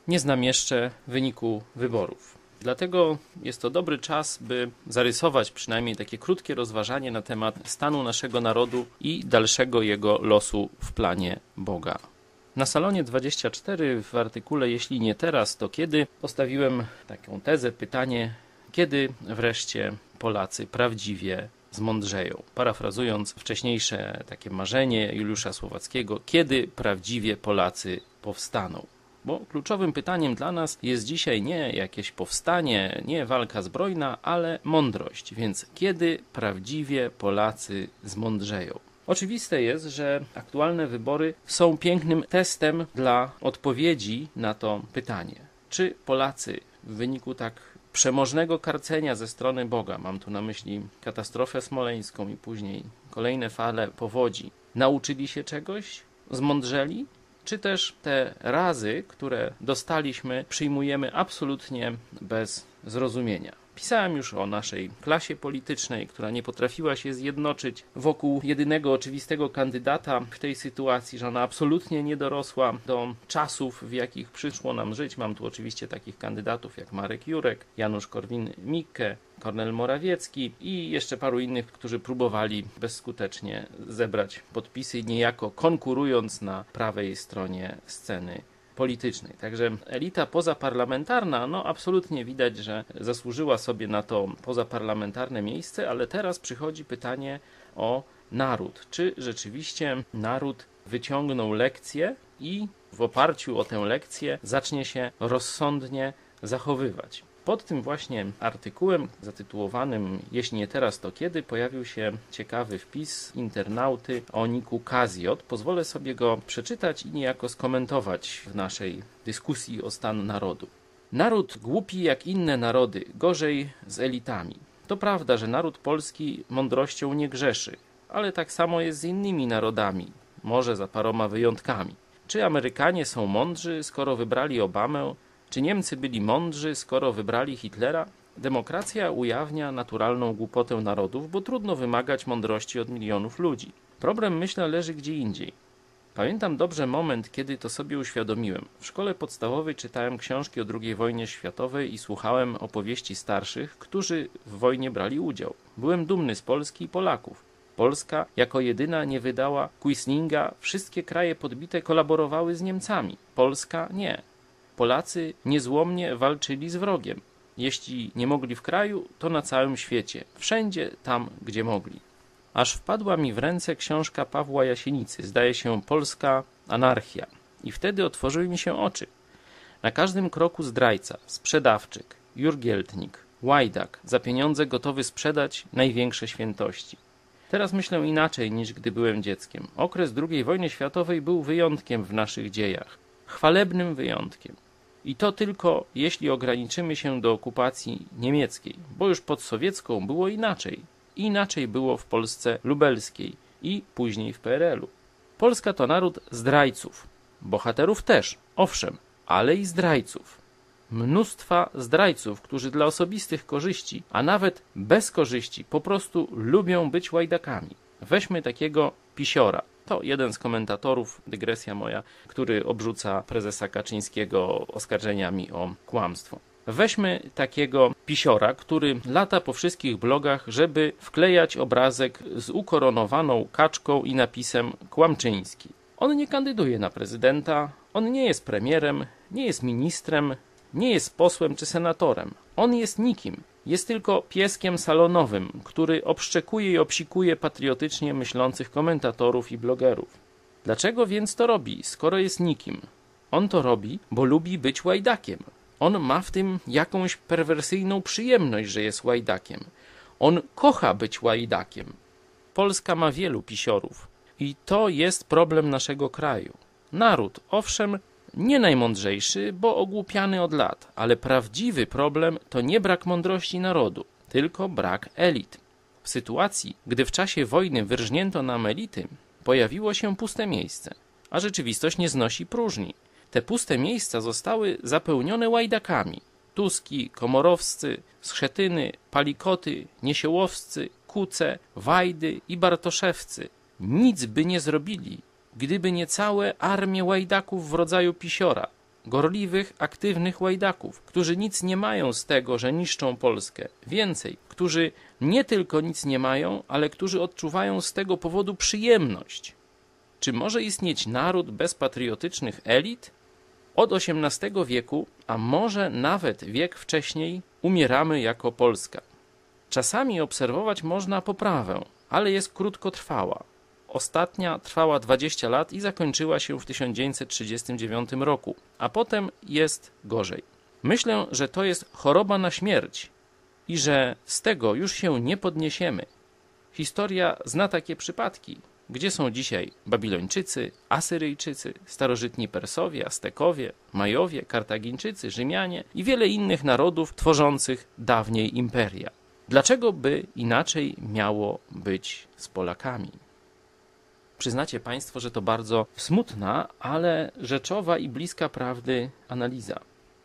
nie znam jeszcze wyniku wyborów. Dlatego jest to dobry czas, by zarysować przynajmniej takie krótkie rozważanie na temat stanu naszego narodu i dalszego jego losu w planie Boga. Na Salonie 24 w artykule Jeśli nie teraz, to kiedy? Postawiłem taką tezę, pytanie, kiedy wreszcie Polacy prawdziwie zmądrzeją? Parafrazując wcześniejsze takie marzenie Juliusza Słowackiego, kiedy prawdziwie Polacy powstaną? Bo kluczowym pytaniem dla nas jest dzisiaj nie jakieś powstanie, nie walka zbrojna, ale mądrość. Więc kiedy prawdziwie Polacy zmądrzeją? Oczywiste jest, że aktualne wybory są pięknym testem dla odpowiedzi na to pytanie. Czy Polacy w wyniku tak przemożnego karcenia ze strony Boga, mam tu na myśli katastrofę smoleńską i później kolejne fale powodzi, nauczyli się czegoś? Zmądrzeli? Czy też te razy, które dostaliśmy, przyjmujemy absolutnie bez zrozumienia? Pisałem już o naszej klasie politycznej, która nie potrafiła się zjednoczyć wokół jedynego oczywistego kandydata w tej sytuacji, że ona absolutnie nie dorosła do czasów, w jakich przyszło nam żyć. Mam tu oczywiście takich kandydatów jak Marek Jurek, Janusz Korwin-Mikke, Kornel Morawiecki i jeszcze paru innych, którzy próbowali bezskutecznie zebrać podpisy, niejako konkurując na prawej stronie sceny politycznej. Także elita pozaparlamentarna, absolutnie widać, że zasłużyła sobie na to pozaparlamentarne miejsce, ale teraz przychodzi pytanie o naród. Czy rzeczywiście naród wyciągnął lekcję i w oparciu o tę lekcję zacznie się rozsądnie zachowywać? Pod tym właśnie artykułem zatytułowanym Jeśli nie teraz, to kiedy? Pojawił się ciekawy wpis internauty o niku Kaziot. Pozwolę sobie go przeczytać i niejako skomentować w naszej dyskusji o stan narodu. Naród głupi jak inne narody, gorzej z elitami. To prawda, że naród polski mądrością nie grzeszy, ale tak samo jest z innymi narodami, może za paroma wyjątkami. Czy Amerykanie są mądrzy, skoro wybrali Obamę? Czy Niemcy byli mądrzy, skoro wybrali Hitlera? Demokracja ujawnia naturalną głupotę narodów, bo trudno wymagać mądrości od milionów ludzi. Problem, myślę, leży gdzie indziej. Pamiętam dobrze moment, kiedy to sobie uświadomiłem. W szkole podstawowej czytałem książki o II wojnie światowej i słuchałem opowieści starszych, którzy w wojnie brali udział. Byłem dumny z Polski i Polaków. Polska jako jedyna nie wydała Quislinga, wszystkie kraje podbite kolaborowały z Niemcami. Polska nie. Polacy niezłomnie walczyli z wrogiem. Jeśli nie mogli w kraju, to na całym świecie. Wszędzie tam, gdzie mogli. Aż wpadła mi w ręce książka Pawła Jasienicy, zdaje się Polska anarchia. I wtedy otworzyły mi się oczy. Na każdym kroku zdrajca, sprzedawczyk, jurgieltnik, łajdak, za pieniądze gotowy sprzedać największe świętości. Teraz myślę inaczej niż gdy byłem dzieckiem. Okres II wojny światowej był wyjątkiem w naszych dziejach. Chwalebnym wyjątkiem. I to tylko jeśli ograniczymy się do okupacji niemieckiej, bo już pod sowiecką było inaczej. Inaczej było w Polsce lubelskiej i później w PRL-u. Polska to naród zdrajców. Bohaterów też, owszem, ale i zdrajców. Mnóstwa zdrajców, którzy dla osobistych korzyści, a nawet bez korzyści, po prostu lubią być łajdakami. Weźmy takiego pisiora. To jeden z komentatorów, dygresja moja, który obrzuca prezesa Kaczyńskiego oskarżeniami o kłamstwo. Weźmy takiego pisiora, który lata po wszystkich blogach, żeby wklejać obrazek z ukoronowaną kaczką i napisem Kłamczyński. On nie kandyduje na prezydenta, on nie jest premierem, nie jest ministrem, nie jest posłem czy senatorem. On jest nikim. Jest tylko pieskiem salonowym, który obszczekuje i obsikuje patriotycznie myślących komentatorów i blogerów. Dlaczego więc to robi, skoro jest nikim? On to robi, bo lubi być łajdakiem. On ma w tym jakąś perwersyjną przyjemność, że jest łajdakiem. On kocha być łajdakiem. Polska ma wielu pisiorów i to jest problem naszego kraju. Naród, owszem, nie najmądrzejszy, bo ogłupiany od lat, ale prawdziwy problem to nie brak mądrości narodu, tylko brak elit. W sytuacji, gdy w czasie wojny wyrżnięto nam elity, pojawiło się puste miejsce, a rzeczywistość nie znosi próżni. Te puste miejsca zostały zapełnione łajdakami. Tuski, Komorowscy, Schetyny, Palikoty, Niesiołowscy, Kuce, Wajdy i Bartoszewcy. Nic by nie zrobili, gdyby nie całe armie łajdaków w rodzaju pisiora. gorliwych, aktywnych łajdaków, którzy nic nie mają z tego, że niszczą Polskę. Więcej, którzy nie tylko nic nie mają, ale którzy odczuwają z tego powodu przyjemność. Czy może istnieć naród bez patriotycznych elit? Od XVIII wieku, a może nawet wiek wcześniej, umieramy jako Polska. Czasami obserwować można poprawę, ale jest krótkotrwała. Ostatnia trwała 20 lat i zakończyła się w 1939 roku, a potem jest gorzej. Myślę, że to jest choroba na śmierć i że z tego już się nie podniesiemy. Historia zna takie przypadki. Gdzie są dzisiaj Babilończycy, Asyryjczycy, starożytni Persowie, Aztekowie, Majowie, Kartagińczycy, Rzymianie i wiele innych narodów tworzących dawniej imperia? Dlaczego by inaczej miało być z Polakami? Przyznacie Państwo, że to bardzo smutna, ale rzeczowa i bliska prawdy analiza.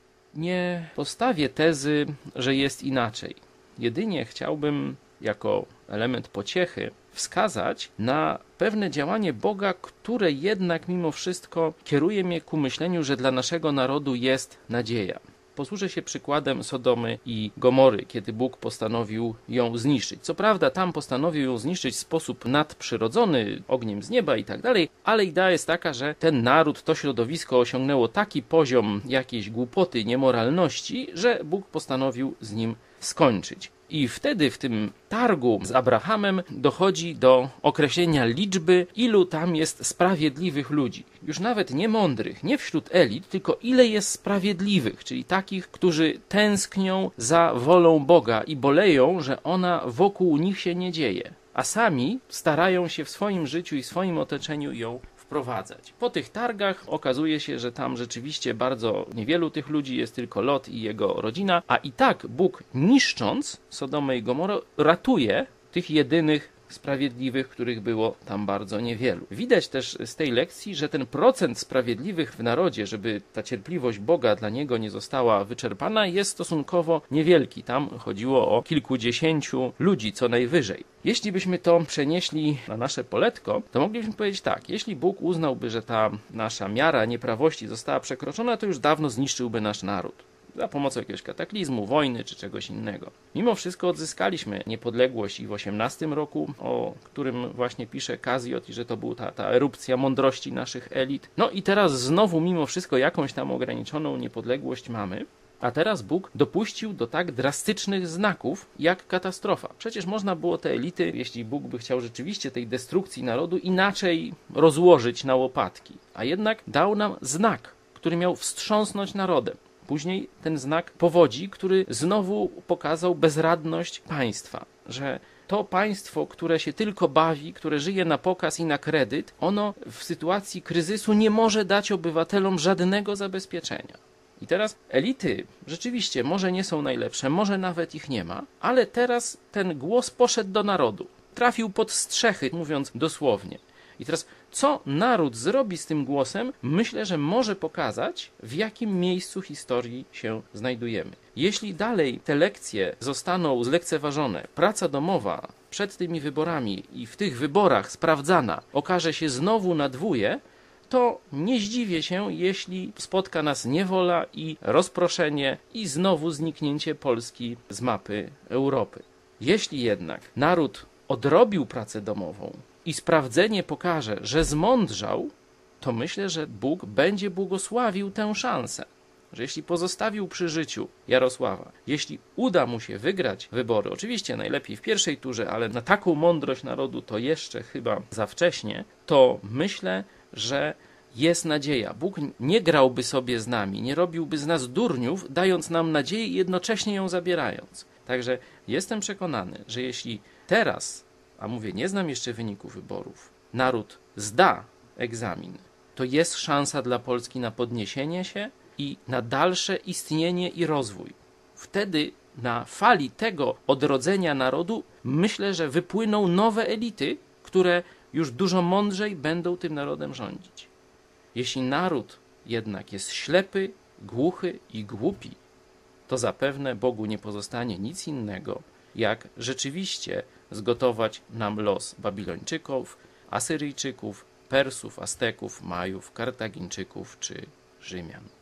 Nie postawię tezy, że jest inaczej. Jedynie chciałbym jako element pociechy wskazać na pewne działanie Boga, które jednak mimo wszystko kieruje mnie ku myśleniu, że dla naszego narodu jest nadzieja. Posłużę się przykładem Sodomy i Gomory, kiedy Bóg postanowił ją zniszczyć. Co prawda tam postanowił ją zniszczyć w sposób nadprzyrodzony, ogniem z nieba i tak dalej, ale idea jest taka, że ten naród, to środowisko osiągnęło taki poziom jakiejś głupoty, niemoralności, że Bóg postanowił z nim skończyć. I wtedy w tym targu z Abrahamem dochodzi do określenia liczby, ilu tam jest sprawiedliwych ludzi. Już nawet nie mądrych, nie wśród elit, tylko ile jest sprawiedliwych, czyli takich, którzy tęsknią za wolą Boga i boleją, że ona wokół nich się nie dzieje, a sami starają się w swoim życiu i swoim otoczeniu ją wprowadzać. Po tych targach okazuje się, że tam rzeczywiście bardzo niewielu tych ludzi, jest tylko Lot i jego rodzina, a i tak Bóg, niszcząc Sodomę i Gomorę, ratuje tych jedynych sprawiedliwych, których było tam bardzo niewielu. Widać też z tej lekcji, że ten procent sprawiedliwych w narodzie, żeby ta cierpliwość Boga dla niego nie została wyczerpana, jest stosunkowo niewielki. Tam chodziło o kilkudziesięciu ludzi co najwyżej. Jeśli byśmy to przenieśli na nasze poletko, to moglibyśmy powiedzieć tak, jeśli Bóg uznałby, że ta nasza miara nieprawości została przekroczona, to już dawno zniszczyłby nasz naród. Za pomocą jakiegoś kataklizmu, wojny czy czegoś innego. Mimo wszystko odzyskaliśmy niepodległość i w 18 roku, o którym właśnie pisze Kazjot, i że to była ta erupcja mądrości naszych elit. No i teraz znowu mimo wszystko jakąś tam ograniczoną niepodległość mamy. A teraz Bóg dopuścił do tak drastycznych znaków jak katastrofa. Przecież można było te elity, jeśli Bóg by chciał rzeczywiście tej destrukcji narodu, inaczej rozłożyć na łopatki. A jednak dał nam znak, który miał wstrząsnąć narodem. Później ten znak powodzi, który znowu pokazał bezradność państwa, że to państwo, które się tylko bawi, które żyje na pokaz i na kredyt, ono w sytuacji kryzysu nie może dać obywatelom żadnego zabezpieczenia. I teraz elity rzeczywiście może nie są najlepsze, może nawet ich nie ma, ale teraz ten głos poszedł do narodu. Trafił pod strzechy, mówiąc dosłownie. I teraz co naród zrobi z tym głosem, myślę, że może pokazać, w jakim miejscu historii się znajdujemy. Jeśli dalej te lekcje zostaną zlekceważone, praca domowa przed tymi wyborami i w tych wyborach sprawdzana okaże się znowu na dwóje, to nie zdziwię się, jeśli spotka nas niewola i rozproszenie i znowu zniknięcie Polski z mapy Europy. Jeśli jednak naród odrobił pracę domową i sprawdzenie pokaże, że zmądrzał, to myślę, że Bóg będzie błogosławił tę szansę. Że jeśli pozostawił przy życiu Jarosława, jeśli uda mu się wygrać wybory, oczywiście najlepiej w pierwszej turze, ale na taką mądrość narodu to jeszcze chyba za wcześnie, to myślę, że jest nadzieja. Bóg nie grałby sobie z nami, nie robiłby z nas durniów, dając nam nadzieję i jednocześnie ją zabierając. Także jestem przekonany, że jeśli teraz, a mówię, nie znam jeszcze wyników wyborów, naród zda egzamin, to jest szansa dla Polski na podniesienie się i na dalsze istnienie i rozwój. Wtedy na fali tego odrodzenia narodu myślę, że wypłyną nowe elity, które już dużo mądrzej będą tym narodem rządzić. Jeśli naród jednak jest ślepy, głuchy i głupi, to zapewne Bogu nie pozostanie nic innego, jak rzeczywiście zgotować nam los Babilończyków, Asyryjczyków, Persów, Azteków, Majów, Kartagińczyków czy Rzymian.